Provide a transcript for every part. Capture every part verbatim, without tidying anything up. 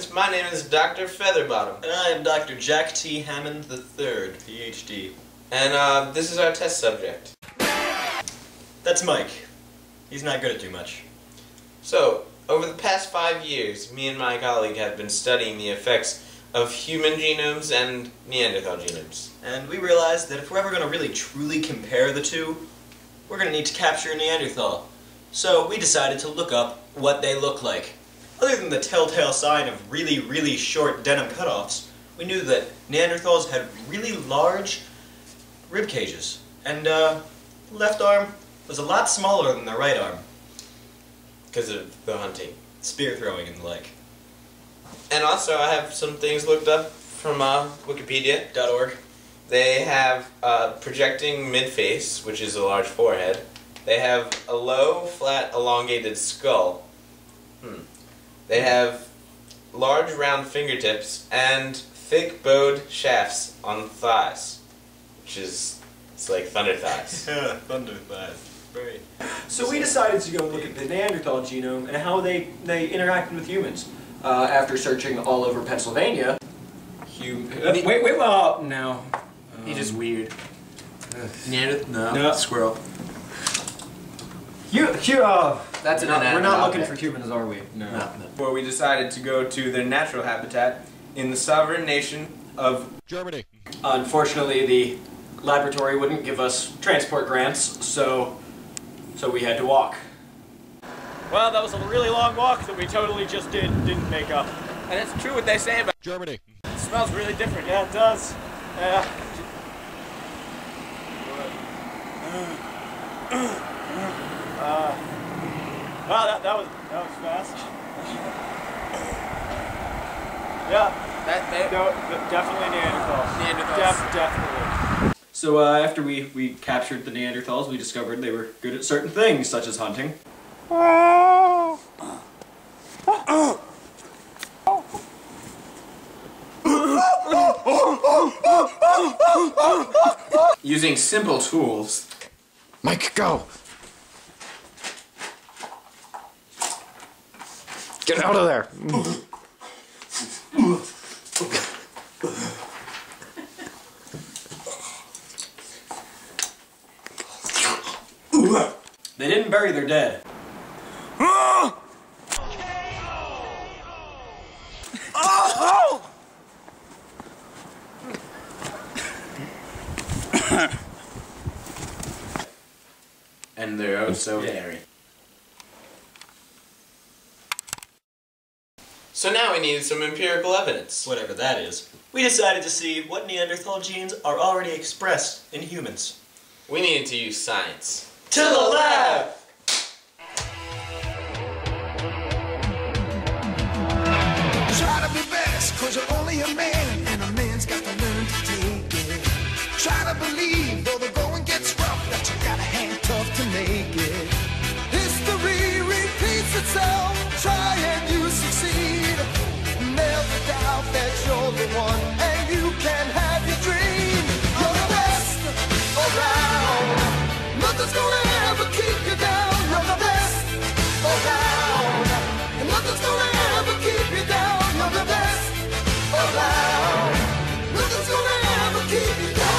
students. My name is Doctor Featherbottom. And I am Doctor Jack T. Hammond the third, P H D. And uh, this is our test subject. That's Mike. He's not good at too much. So, over the past five years, me and my colleague have been studying the effects of human genomes and Neanderthal genomes. And we realized that if we're ever going to really truly compare the two, we're going to need to capture a Neanderthal. So we decided to look up what they look like. Other than the telltale sign of really, really short denim cutoffs, we knew that Neanderthals had really large rib cages. And uh, the left arm was a lot smaller than the right arm. Because of the hunting. Spear throwing and the like. And also I have some things looked up from uh, Wikipedia dot org. They have uh, projecting mid-face, which is a large forehead. They have a low, flat, elongated skull. Hmm. They have large, round fingertips and thick, bowed shafts on thighs, which is, it's like thunder thighs. Yeah, thunder thighs. Right. So we decided to go look at the Neanderthal genome and how they, they interacted with humans. Uh, after searching all over Pennsylvania, hum uh, wait, wait, well, no. Um, He just weird. Neanderthal? No. No. Squirrel. You, you, uh, That's an not, we're inanimate not looking object. for humans, are we? No. no. Before we decided to go to their natural habitat in the sovereign nation of Germany. Unfortunately, the laboratory wouldn't give us transport grants, so, so we had to walk. Well, that was a really long walk that we totally just did, didn't make up. And it's true what they say about Germany. It smells really different. Yeah, it does. Yeah. Uh, wow, that, that was that was fast. Yeah. that. They, No, definitely Neanderthals. Neanderthals. Def, definitely. So uh, after we, we captured the Neanderthals, we discovered they were good at certain things, such as hunting. using simple tools. Mike, go! Get out of there! They didn't bury their dead. And they're oh so hairy. So now we need some empirical evidence. Whatever that is. We decided to see what Neanderthal genes are already expressed in humans. We needed to use science. To the lab! Try to be best, cause you're only a man, and a man's got to learn to take it. Try to believe, though the going gets rough, that you got a hand tough to make it. History repeats itself, try and you succeed. Never doubt that you're the one, and you can have your dream. You're the best around, nothing's gonna ever keep you down. You're the best around, and nothing's gonna ever keep you down. You're the best around, nothing's gonna ever keep you down.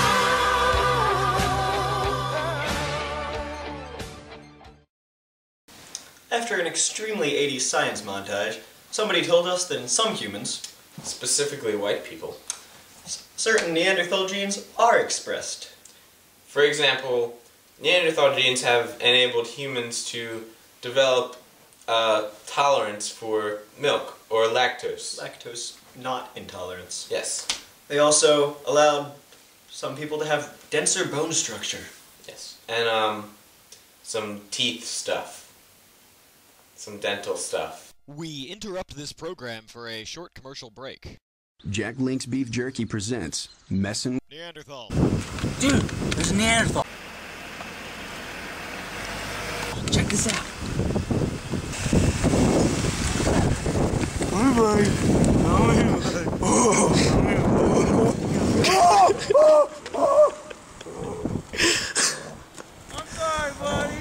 After an extremely eighties science montage, somebody told us that in some humans, Specifically white people. certain Neanderthal genes are expressed. For example, Neanderthal genes have enabled humans to develop uh, tolerance for milk or lactose. Lactose not intolerance. Yes. They also allowed some people to have denser bone structure. Yes. And um, some teeth stuff. Some dental stuff. We interrupt this program for a short commercial break. Jack Link's Beef Jerky presents Messin' Neanderthal. Dude, there's a Neanderthal. Check this out. I'm sorry, buddy.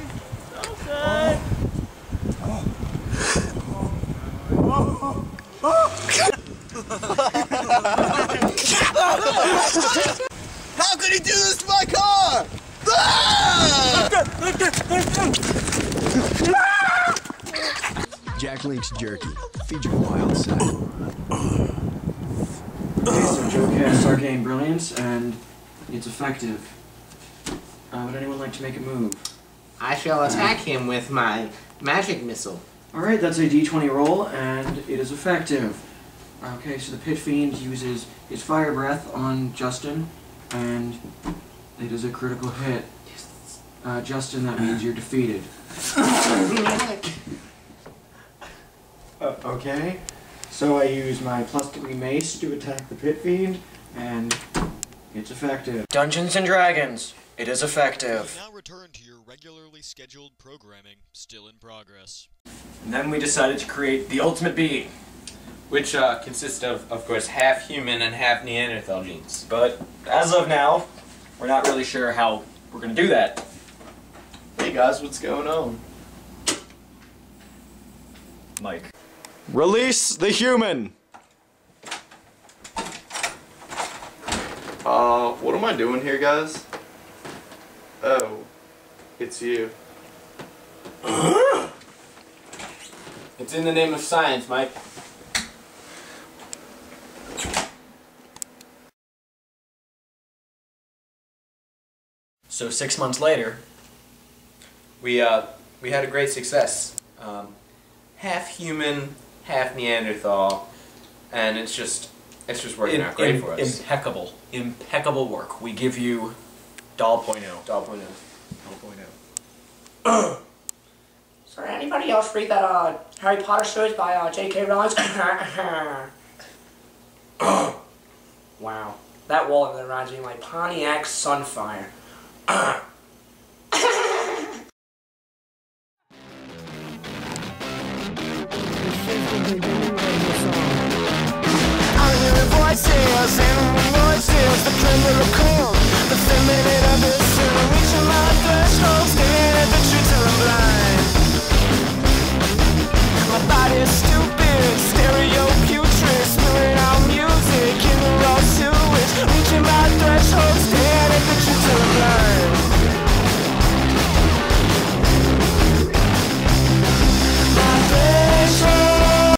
Okay. did he do this to my car? Ah! Jack Link's Jerky. Feed your wild side. Okay, so Joe casts Arcane Brilliance, and it's effective. Uh, would anyone like to make a move? I shall attack him with my magic missile. Alright, that's a d twenty roll, and it is effective. Okay, so the Pit Fiend uses his Fire Breath on Justin, and it is a critical hit. Uh, Justin, that means you're defeated. uh, okay, so I use my plus three mace to attack the Pit Fiend, and it's effective. Dungeons and Dragons, it is effective. Now return to your regularly scheduled programming, still in progress. And then we decided to create the Ultimate Being. Which uh, consists of, of course, half human and half Neanderthal genes. But as of now, we're not really sure how we're going to do that. Hey guys, what's going on? Mike. Release the human! Uh, what am I doing here, guys? Oh, it's you. It's in the name of science, Mike. So six months later, We uh we had a great success. Um, half human, half Neanderthal, and it's just it's just working in, out great in, for us. impeccable, impeccable work. We give you doll point oh. Doll point oh. Doll point oh. So did anybody else read that uh, Harry Potter series by uh, J K Rowling? Wow. That wall reminds me of my Pontiac Sunfire. I'm hearing voices, animal voices, the tremor of cold, the feminine of this, reaching my threshold.